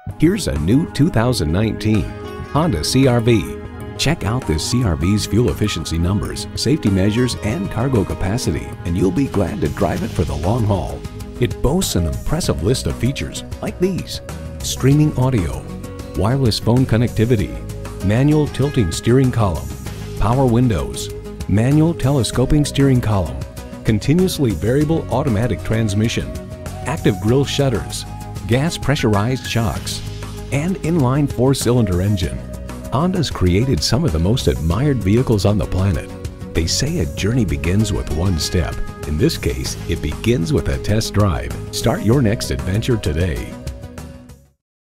Here's a new 2019 Honda CR-V. Check out this CR-V's fuel efficiency numbers, safety measures, and cargo capacity, and you'll be glad to drive it for the long haul. It boasts an impressive list of features like these: streaming audio, wireless phone connectivity, manual tilting steering column, power windows, manual telescoping steering column, continuously variable automatic transmission, active grille shutters, gas pressurized shocks, and inline 4-cylinder engine. Honda's created some of the most admired vehicles on the planet. They say a journey begins with one step. In this case, it begins with a test drive. Start your next adventure today.